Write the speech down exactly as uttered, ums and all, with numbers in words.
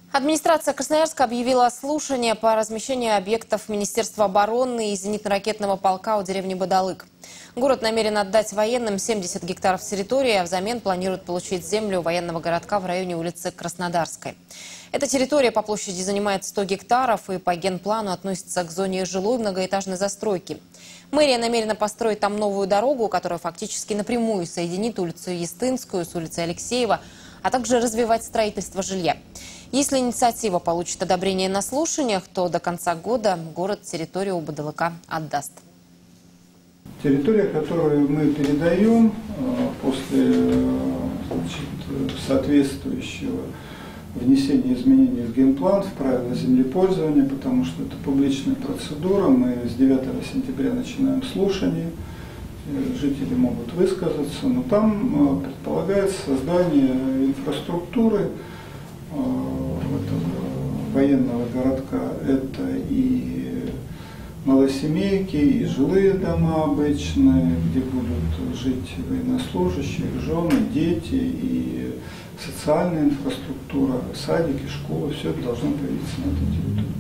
Администрация Красноярска объявила слушание по размещению объектов Министерства обороны и зенитно-ракетного полка у деревни Бадалык. Город намерен отдать военным семьдесят гектаров территории, а взамен планирует получить землю военного городка в районе улицы Краснодарской. Эта территория по площади занимает сто гектаров и по генплану относится к зоне жилой многоэтажной застройки. Мэрия намерена построить там новую дорогу, которая фактически напрямую соединит улицу Естинскую с улицей Алексеева, а также развивать строительство жилья. Если инициатива получит одобрение на слушаниях, то до конца года город территорию у Бадалыка отдаст. Территория, которую мы передаем после значит, соответствующего внесения изменений в генплан, в правила землепользования, потому что это публичная процедура. Мы с девятого сентября начинаем слушание, жители могут высказаться, но там предполагается создание инфраструктуры этого военного городка. Это и малосемейки, и жилые дома обычные, где будут жить военнослужащие, жены, дети, и социальная инфраструктура, садики, школы, все это должно появиться на этой территории.